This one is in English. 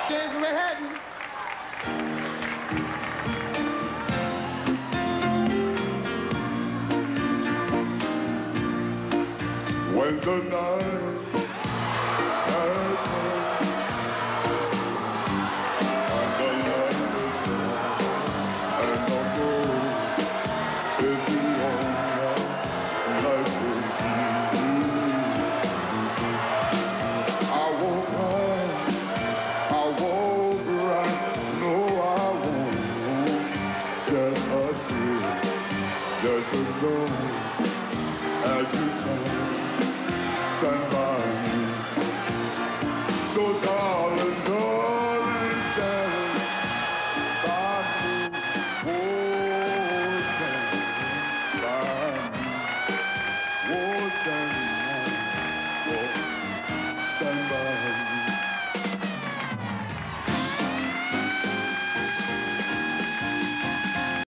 James Manhattan. When the night has come and the land is gone and the moon is the only light we see, I won't cry, I won't cry, no I won't shed a tear, just as long as you stand by me. So darling, darling, stand by me. Oh, stand by me. Oh, stand by me.